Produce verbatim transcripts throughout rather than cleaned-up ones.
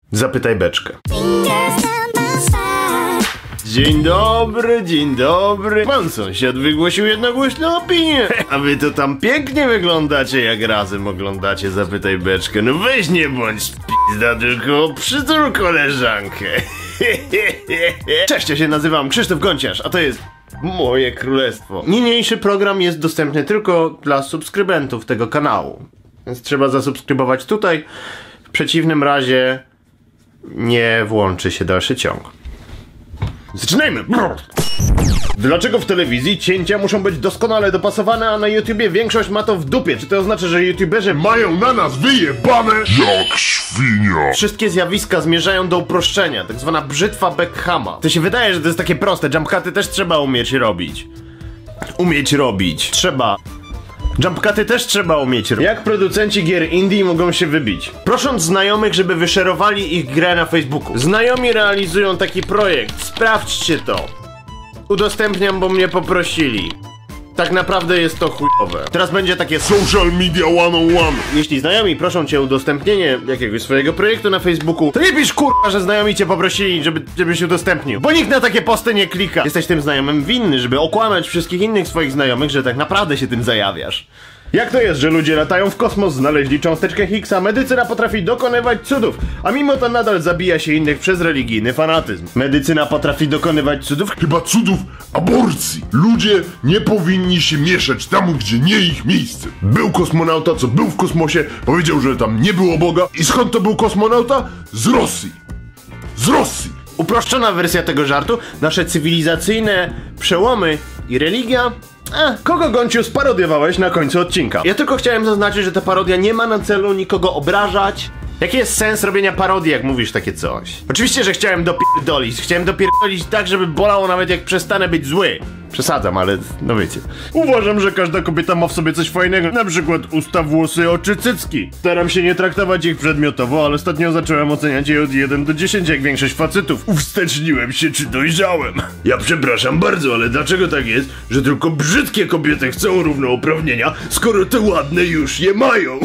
Zapytaj beczkę. Dzień dobry, dzień dobry. Pan sąsiad wygłosił jednogłośną opinię. A wy to tam pięknie wyglądacie, jak razem oglądacie Zapytaj beczkę. No weź nie bądź pizda, tylko przytul koleżankę. Cześć, ja się nazywam Krzysztof Gonciarz, a to jest moje królestwo. Niniejszy program jest dostępny tylko dla subskrybentów tego kanału. Więc trzeba zasubskrybować tutaj. W przeciwnym razie nie włączy się dalszy ciąg. Zaczynajmy! Dlaczego w telewizji cięcia muszą być doskonale dopasowane, a na YouTubie większość ma to w dupie? Czy to oznacza, że YouTuberzy mają na nas wyjebane jak świnia? Wszystkie zjawiska zmierzają do uproszczenia, tak zwana brzytwa Beckhama. To się wydaje, że to jest takie proste, jump cuty też trzeba umieć robić. Umieć robić. Trzeba. Jump cuty też trzeba umieć robić. Jak producenci gier indie mogą się wybić? Prosząc znajomych, żeby wyszerowali ich grę na Facebooku. Znajomi realizują taki projekt, sprawdźcie to. Udostępniam, bo mnie poprosili. Tak naprawdę jest to chujowe. Teraz będzie takie Social Media sto jeden. Jeśli znajomi proszą cię o udostępnienie jakiegoś swojego projektu na Facebooku, to nie pisz kurwa, że znajomi cię poprosili, żeby, żebyś udostępnił. Bo nikt na takie posty nie klika. Jesteś tym znajomym winny, żeby okłamać wszystkich innych swoich znajomych, że tak naprawdę się tym zajawiasz. Jak to jest, że ludzie latają w kosmos, znaleźli cząsteczkę Higgsa, medycyna potrafi dokonywać cudów, a mimo to nadal zabija się innych przez religijny fanatyzm. Medycyna potrafi dokonywać cudów? Chyba cudów aborcji. Ludzie nie powinni się mieszać tam, gdzie nie ich miejsce. Był kosmonauta, co był w kosmosie, powiedział, że tam nie było Boga. I skąd to był kosmonauta? Z Rosji. Z Rosji. Uproszczona wersja tego żartu, nasze cywilizacyjne przełomy i religia. A, kogo, Gonciu, sparodiowałeś na końcu odcinka? Ja tylko chciałem zaznaczyć, że ta parodia nie ma na celu nikogo obrażać. Jaki jest sens robienia parodii, jak mówisz takie coś? Oczywiście, że chciałem dopierdolić. Chciałem dopierdolić tak, żeby bolało nawet jak przestanę być zły. Przesadzam, ale no wiecie. Uważam, że każda kobieta ma w sobie coś fajnego. Na przykład usta, włosy, oczy, cycki. Staram się nie traktować ich przedmiotowo, ale ostatnio zacząłem oceniać je od jeden do dziesięciu jak większość facetów. Uwsteczniłem się, czy dojrzałem. Ja przepraszam bardzo, ale dlaczego tak jest, że tylko brzydkie kobiety chcą równouprawnienia, skoro te ładne już je mają?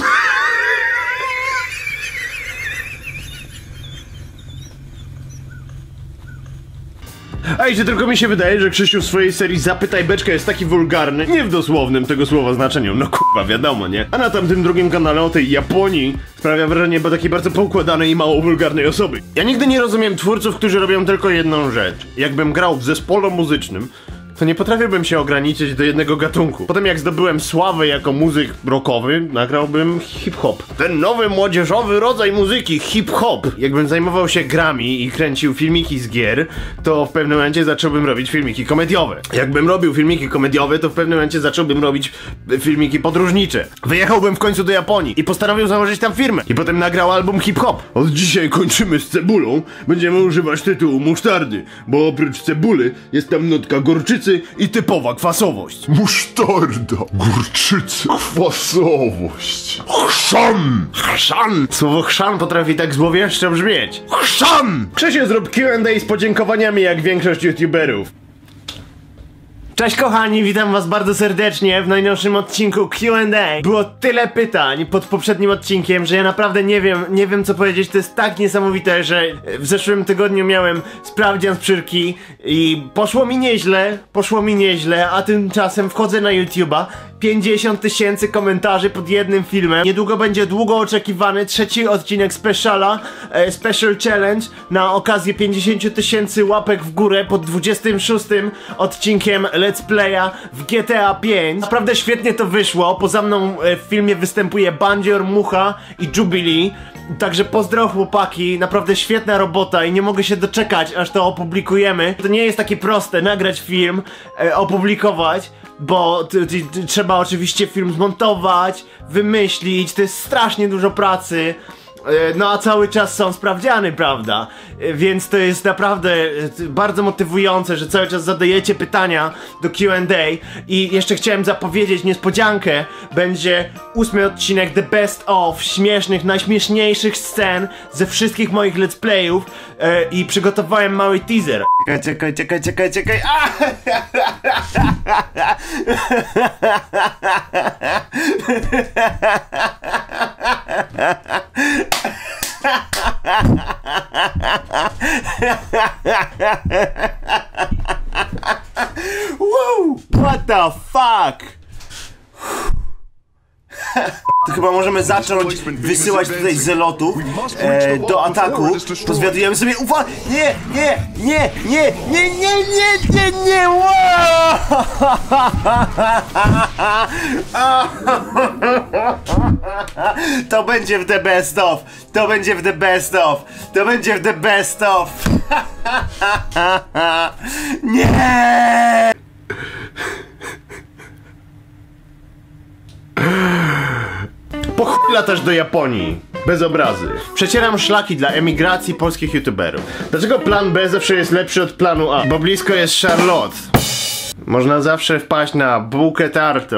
A i że tylko mi się wydaje, że Krzysiu w swojej serii Zapytaj beczkę jest taki wulgarny, nie w dosłownym tego słowa znaczeniu, no kurwa, wiadomo, nie? A na tamtym drugim kanale o tej Japonii sprawia wrażenie, bo takiej bardzo poukładanej i mało wulgarnej osoby. Ja nigdy nie rozumiem twórców, którzy robią tylko jedną rzecz. Jakbym grał w zespole muzycznym, to nie potrafiłbym się ograniczyć do jednego gatunku. Potem jak zdobyłem sławę jako muzyk rockowy, nagrałbym hip-hop. Ten nowy, młodzieżowy rodzaj muzyki, hip-hop. Jakbym zajmował się grami i kręcił filmiki z gier, to w pewnym momencie zacząłbym robić filmiki komediowe. Jakbym robił filmiki komediowe, to w pewnym momencie zacząłbym robić filmiki podróżnicze. Wyjechałbym w końcu do Japonii i postanowił założyć tam firmę. I potem nagrał album hip-hop. Od dzisiaj kończymy z cebulą. Będziemy używać tytułu musztardy, bo oprócz cebuly jest tam nutka gorczycy i typowa kwasowość. Musztarda, gorczycy, kwasowość. Chrzan! Chrzan! Słowo chrzan potrafi tak złowieszcze brzmieć. Chrzan! Krzysiu, zrób Q and A z podziękowaniami jak większość youtuberów. Cześć kochani, witam was bardzo serdecznie w najnowszym odcinku Q and A. Było tyle pytań pod poprzednim odcinkiem, że ja naprawdę nie wiem, nie wiem co powiedzieć. To jest tak niesamowite, że w zeszłym tygodniu miałem sprawdzian z przyrki i poszło mi nieźle, poszło mi nieźle, a tymczasem wchodzę na YouTube'a, pięćdziesiąt tysięcy komentarzy pod jednym filmem. Niedługo będzie długo oczekiwany trzeci odcinek speciala, e, Special Challenge na okazję pięćdziesiąt tysięcy łapek w górę pod dwudziestym szóstym odcinkiem Let's Playa w G T A pięć. Naprawdę świetnie to wyszło. Poza mną e, w filmie występuje Bandzior, Mucha i Jubilee. Także pozdro chłopaki, naprawdę świetna robota i nie mogę się doczekać, aż to opublikujemy. To nie jest takie proste, nagrać film, e, opublikować, bo t, t, t, trzeba oczywiście film zmontować, wymyślić, to jest strasznie dużo pracy. No a cały czas są sprawdziany, prawda? Więc to jest naprawdę bardzo motywujące, że cały czas zadajecie pytania do Q and A. I jeszcze chciałem zapowiedzieć niespodziankę. Będzie ósmy odcinek The Best of śmiesznych, najśmieszniejszych scen ze wszystkich moich let's playów. I przygotowałem mały teaser. Czekaj, czekaj, czekaj, czekaj, czekaj. Wow, what the fuck? To chyba możemy zacząć wysyłać tutaj zelotów e, do ataku. Pozwiadujemy sobie. Ufa! Nie, nie, nie, nie, nie, nie, nie, nie, nie, wow! To będzie w the best of. To będzie w the best of. To będzie w the best of. Nie! Po chuj latasz do Japonii. Bez obrazy. Przecieram szlaki dla emigracji polskich youtuberów. Dlaczego plan B zawsze jest lepszy od planu A? Bo blisko jest Charlotte. Można zawsze wpaść na bułkę tartą.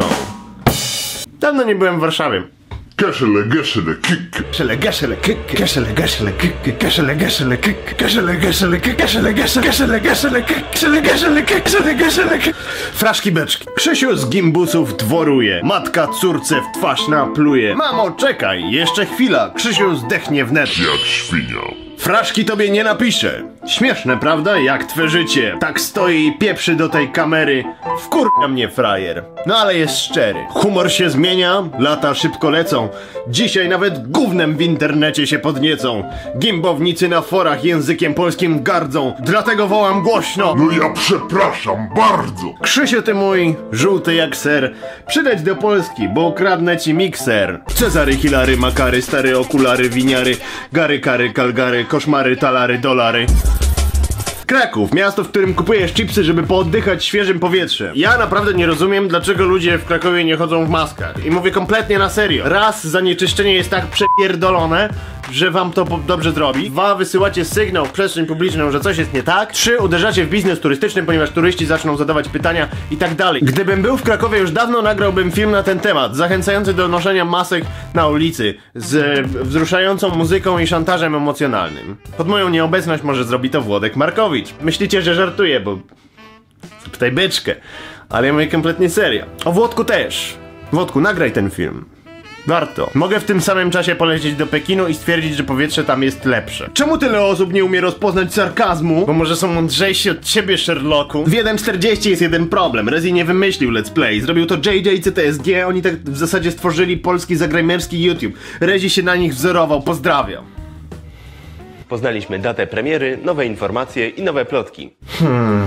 Dawno nie byłem w Warszawie. Keszele, geszele, kik. Keszele, geszele, kik. Keszele, geszele, kik. Keszele, geszele, kik. Keszele, geszele, kik. Keszele, geszele, geszele, geszele, kik. Keszele, geszele, kik. Keszele, geszele, kik. Fraszki beczki. Krzysiu z gimbusów dworuje. Matka córce w twarz napluje. Mamo, czekaj, jeszcze chwila. Krzysiu zdechnie wnet. Jak świnia. Fraszki tobie nie napiszę. Śmieszne, prawda? Jak twe życie. Tak stoi i pieprzy do tej kamery. Wkurwia mnie frajer. No ale jest szczery. Humor się zmienia, lata szybko lecą. Dzisiaj nawet gównem w internecie się podniecą. Gimbownicy na forach językiem polskim gardzą. Dlatego wołam głośno. No ja przepraszam bardzo. Krzysiu ty mój, żółty jak ser. Przydać do Polski, bo ukradnę ci mikser. Cezary, Hilary, Makary, stare okulary, winiary. Gary, kary, kalgary, koszmary, talary, dolary. Kraków, miasto, w którym kupujesz chipsy, żeby pooddychać świeżym powietrzem. Ja naprawdę nie rozumiem, dlaczego ludzie w Krakowie nie chodzą w maskach. I mówię kompletnie na serio. Raz, zanieczyszczenie jest tak przepierdolone, że wam to dobrze zrobi. Dwa, wysyłacie sygnał w przestrzeń publiczną, że coś jest nie tak. Trzy, uderzacie w biznes turystyczny, ponieważ turyści zaczną zadawać pytania i tak dalej. Gdybym był w Krakowie, już dawno nagrałbym film na ten temat, zachęcający do noszenia masek na ulicy, z wzruszającą muzyką i szantażem emocjonalnym. Pod moją nieobecność może zrobi to Włodek Markowicz. Myślicie, że żartuję, bo... Tutaj beczkę. Ale ja mówię kompletnie serio. O Włodku też. Włodku, nagraj ten film. Warto. Mogę w tym samym czasie polecieć do Pekinu i stwierdzić, że powietrze tam jest lepsze. Czemu tyle osób nie umie rozpoznać sarkazmu? Bo może są mądrzejsi od ciebie, Sherlocku? W jeden czterdzieści jest jeden problem. Rezi nie wymyślił Let's Play. Zrobił to J J C T S G. Oni tak w zasadzie stworzyli polski zagrajmerski YouTube. Rezi się na nich wzorował. Pozdrawiam. Poznaliśmy datę premiery, nowe informacje i nowe plotki. Hmm.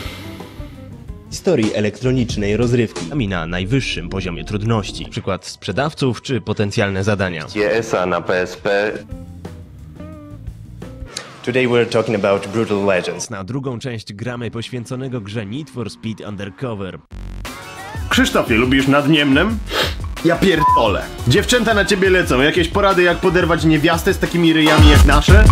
Historii elektronicznej rozrywki na najwyższym poziomie trudności. Przykład sprzedawców czy potencjalne zadania. G S A na P S P. Today we're talking about Brutal Legends. Na drugą część gramy poświęconego grze Need for Speed Undercover. Krzysztofie, lubisz nadniemnem? Ja pierdolę. Dziewczęta na ciebie lecą. Jakieś porady, jak poderwać niewiastę z takimi ryjami jak nasze?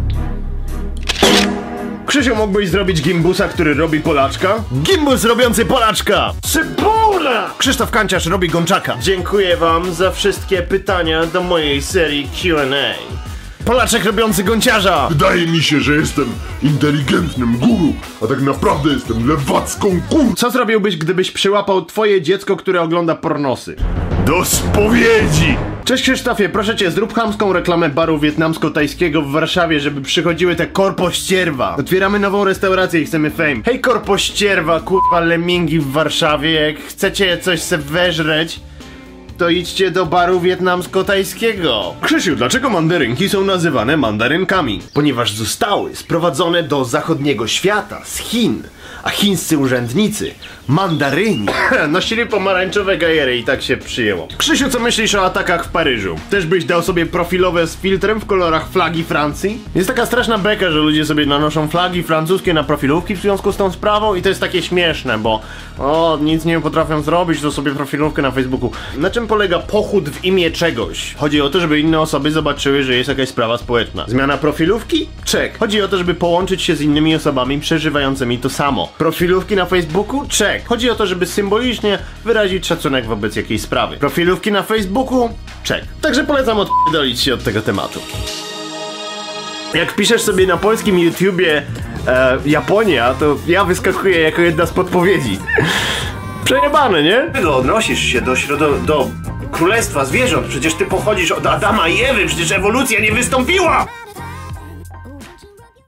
Krzysiu, mógłbyś zrobić gimbusa, który robi Polaczka? Gimbus robiący Polaczka! Cebula! Krzysztof Kanciarz robi Gączaka. Dziękuję wam za wszystkie pytania do mojej serii Q and A. Polaczek robiący Gąciarza! Wydaje mi się, że jestem inteligentnym guru, a tak naprawdę jestem lewacką kur... Co zrobiłbyś, gdybyś przyłapał twoje dziecko, które ogląda pornosy? Do spowiedzi! Cześć Krzysztofie, proszę cię, zrób chamską reklamę baru wietnamsko-tajskiego w Warszawie, żeby przychodziły te korpościerwa. Otwieramy nową restaurację i chcemy fame. Hej korpościerwa, kurwa lemingi w Warszawie, jak chcecie coś se weżreć, to idźcie do baru wietnamsko-tajskiego. Krzysiu, dlaczego mandarynki są nazywane mandarynkami? Ponieważ zostały sprowadzone do zachodniego świata, z Chin. A chińscy urzędnicy, mandaryni, nosili pomarańczowe gajery i tak się przyjęło. Krzysiu, co myślisz o atakach w Paryżu? Też byś dał sobie profilowe z filtrem w kolorach flagi Francji? Jest taka straszna beka, że ludzie sobie nanoszą flagi francuskie na profilówki w związku z tą sprawą i to jest takie śmieszne, bo o, nic nie potrafią zrobić, to sobie profilówkę na Facebooku. Na czym polega pochód w imię czegoś? Chodzi o to, żeby inne osoby zobaczyły, że jest jakaś sprawa społeczna. Zmiana profilówki? Czek. Chodzi o to, żeby połączyć się z innymi osobami przeżywającymi to samo. Profilówki na Facebooku? Czek. Chodzi o to, żeby symbolicznie wyrazić szacunek wobec jakiejś sprawy. Profilówki na Facebooku? Czek. Także polecam odpierdolić się od tego tematu. Jak piszesz sobie na polskim YouTubie e, Japonia, to ja wyskakuję jako jedna z podpowiedzi. Przejebane, nie? Odnosisz się do środo... do... królestwa zwierząt. Przecież ty pochodzisz od Adama i Ewy, przecież ewolucja nie wystąpiła!